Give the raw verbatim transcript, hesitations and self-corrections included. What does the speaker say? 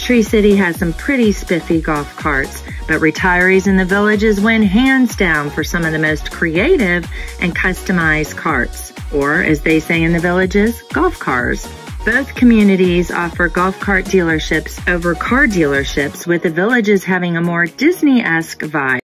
Peachtree City has some pretty spiffy golf carts, but retirees in the Villages win hands down for some of the most creative and customized carts, or as they say in the Villages, golf cars. Both communities offer golf cart dealerships over car dealerships, with the Villages having a more Disney-esque vibe.